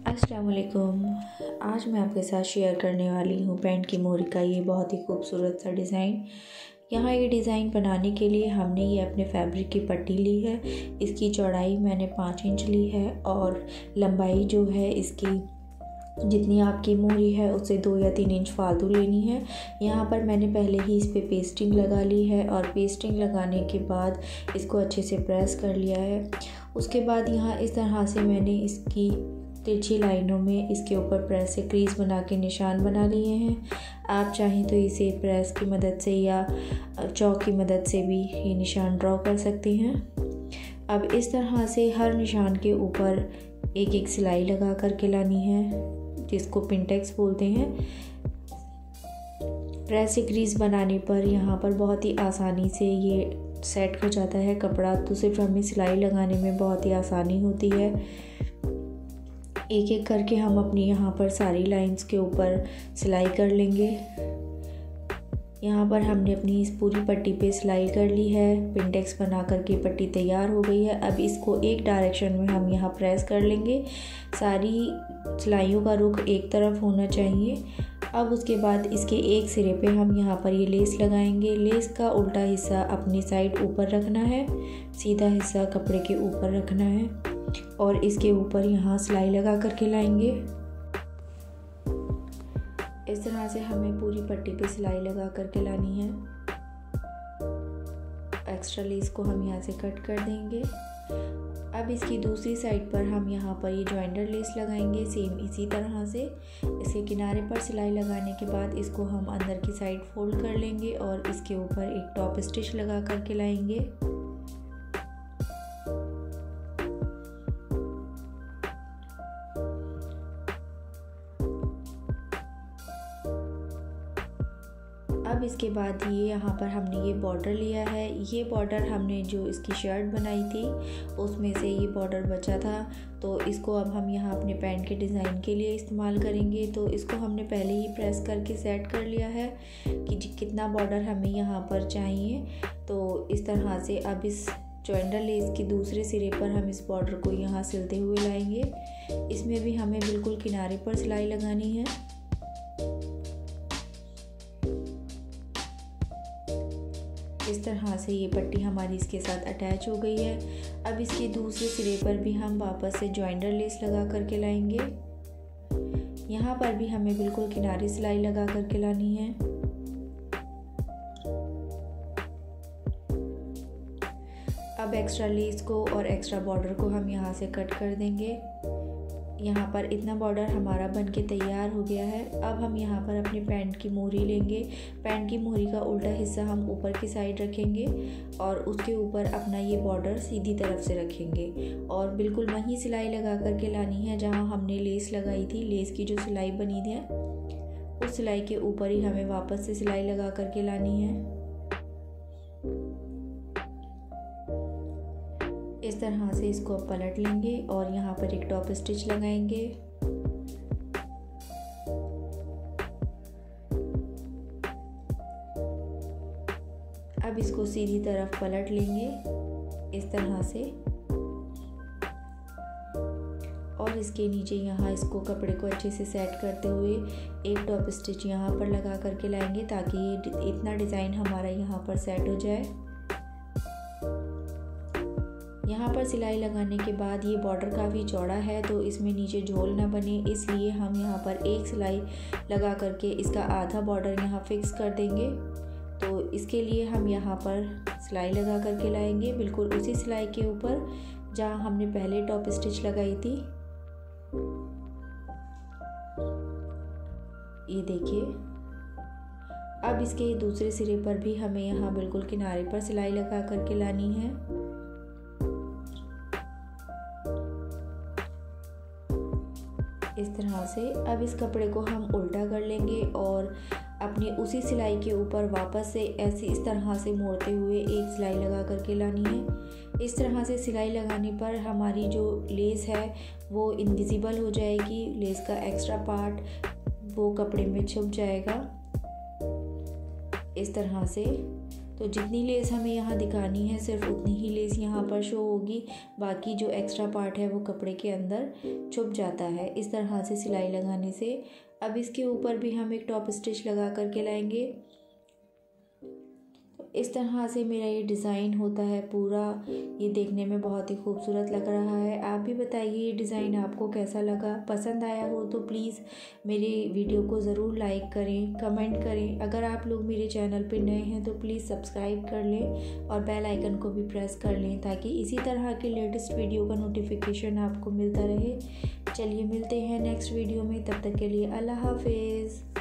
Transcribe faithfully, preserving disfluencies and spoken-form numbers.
अस्सलाम वालेकुम। आज मैं आपके साथ शेयर करने वाली हूँ पैंट की मोरी का ये बहुत ही खूबसूरत सा डिज़ाइन। यहाँ ये डिज़ाइन बनाने के लिए हमने ये अपने फैब्रिक की पट्टी ली है। इसकी चौड़ाई मैंने पाँच इंच ली है और लंबाई जो है इसकी जितनी आपकी मोरी है उससे दो या तीन इंच फालतू लेनी है। यहाँ पर मैंने पहले ही इस पे पेस्टिंग लगा ली है और पेस्टिंग लगाने के बाद इसको अच्छे से प्रेस कर लिया है। उसके बाद यहाँ इस तरह से मैंने इसकी तिरछी लाइनों में इसके ऊपर प्रेस से क्रीज बना के निशान बना लिए हैं। आप चाहें तो इसे प्रेस की मदद से या चौक की मदद से भी ये निशान ड्रॉ कर सकती हैं। अब इस तरह से हर निशान के ऊपर एक एक सिलाई लगा कर के लानी है, जिसको पिनटेक्स बोलते हैं। प्रेस से क्रीज बनाने पर यहाँ पर बहुत ही आसानी से ये सेट हो जाता है कपड़ा, तो सिर्फ हमें सिलाई लगाने में बहुत ही आसानी होती है। एक एक करके हम अपनी यहाँ पर सारी लाइंस के ऊपर सिलाई कर लेंगे। यहाँ पर हमने अपनी इस पूरी पट्टी पे सिलाई कर ली है। पिनटेक्स बना करके पट्टी तैयार हो गई है। अब इसको एक डायरेक्शन में हम यहाँ प्रेस कर लेंगे। सारी सिलाइयों का रुख एक तरफ होना चाहिए। अब उसके बाद इसके एक सिरे पे हम यहाँ पर ये लेस लगाएंगे। लेस का उल्टा हिस्सा अपनी साइड ऊपर रखना है, सीधा हिस्सा कपड़े के ऊपर रखना है और इसके ऊपर यहाँ सिलाई लगा करके लाएंगे। इस तरह से हमें पूरी पट्टी पे सिलाई लगा करके लानी है। एक्स्ट्रा लेस को हम यहाँ से कट कर देंगे। अब इसकी दूसरी साइड पर हम यहाँ पर ये जॉइंटर लेस लगाएंगे सेम इसी तरह से। इसके किनारे पर सिलाई लगाने के बाद इसको हम अंदर की साइड फोल्ड कर लेंगे और इसके ऊपर एक टॉप स्टिच लगा करके लाएंगे। अब इसके बाद ये यहाँ पर हमने ये बॉर्डर लिया है। ये बॉर्डर हमने जो इसकी शर्ट बनाई थी उसमें से ये बॉर्डर बचा था, तो इसको अब हम यहाँ अपने पैंट के डिज़ाइन के लिए इस्तेमाल करेंगे। तो इसको हमने पहले ही प्रेस करके सेट कर लिया है कि कितना बॉर्डर हमें यहाँ पर चाहिए। तो इस तरह से अब इस जॉइंटर लेस के दूसरे सिरे पर हम इस बॉर्डर को यहाँ सिलते हुए लाएंगे। इसमें भी हमें बिल्कुल किनारे पर सिलाई लगानी है। इस तरह से ये पट्टी हमारी इसके साथ अटैच हो गई है। अब इसके दूसरे सिरे पर भी हम वापस से जॉइंटर लेस लगा करके लाएंगे। यहाँ पर भी हमें बिल्कुल किनारे सिलाई लगा करके लानी है। अब एक्स्ट्रा लेस को और एक्स्ट्रा बॉर्डर को हम यहाँ से कट कर देंगे। यहाँ पर इतना बॉर्डर हमारा बन के तैयार हो गया है। अब हम यहाँ पर अपने पैंट की मोहरी लेंगे। पैंट की मोहरी का उल्टा हिस्सा हम ऊपर की साइड रखेंगे और उसके ऊपर अपना ये बॉर्डर सीधी तरफ से रखेंगे और बिल्कुल वहीं सिलाई लगा करके लानी है जहाँ हमने लेस लगाई थी। लेस की जो सिलाई बनी थी उस सिलाई के ऊपर ही हमें वापस से सिलाई लगा करके लानी है। इस तरह से इसको अब पलट लेंगे और यहाँ पर एक टॉप स्टिच लगाएंगे। अब इसको सीधी तरफ पलट लेंगे इस तरह से और इसके नीचे यहाँ इसको कपड़े को अच्छे से सेट करते हुए एक टॉप स्टिच यहाँ पर लगा करके लाएंगे ताकि ये इतना डिज़ाइन हमारा यहाँ पर सेट हो जाए। यहाँ पर सिलाई लगाने के बाद ये बॉर्डर काफ़ी चौड़ा है तो इसमें नीचे झोल ना बने, इसलिए हम यहाँ पर एक सिलाई लगा करके इसका आधा बॉर्डर यहाँ फिक्स कर देंगे। तो इसके लिए हम यहाँ पर सिलाई लगा करके लाएंगे बिल्कुल उसी सिलाई के ऊपर जहाँ हमने पहले टॉप स्टिच लगाई थी। ये देखिए। अब इसके दूसरे सिरे पर भी हमें यहाँ बिल्कुल किनारे पर सिलाई लगा करके लानी है। इस तरह से अब इस कपड़े को हम उल्टा कर लेंगे और अपनी उसी सिलाई के ऊपर वापस से ऐसे इस तरह से मोड़ते हुए एक सिलाई लगा करके लानी है। इस तरह से सिलाई लगाने पर हमारी जो लेस है वो इनविजिबल हो जाएगी। लेस का एक्स्ट्रा पार्ट वो कपड़े में छुप जाएगा। इस तरह से तो जितनी लेस हमें यहाँ दिखानी है सिर्फ उतनी ही लेस यहाँ पर शो होगी, बाकी जो एक्स्ट्रा पार्ट है वो कपड़े के अंदर छुप जाता है इस तरह से सिलाई लगाने से। अब इसके ऊपर भी हम एक टॉप स्टिच लगा करके लाएंगे। तो इस तरह से मेरा ये डिज़ाइन होता है पूरा, ये देखने में बहुत ही खूबसूरत लग रहा है। आप भी बताइए ये डिज़ाइन आपको कैसा लगा, पसंद आया हो तो प्लीज़ मेरे वीडियो को ज़रूर लाइक करें, कमेंट करें। अगर आप लोग मेरे चैनल पे नए हैं तो प्लीज़ सब्सक्राइब कर लें और बेल आइकन को भी प्रेस कर लें ताकि इसी तरह के लेटेस्ट वीडियो का नोटिफिकेशन आपको मिलता रहे। चलिए मिलते हैं नेक्स्ट वीडियो में, तब तक के लिए अल्लाह हाफिज़।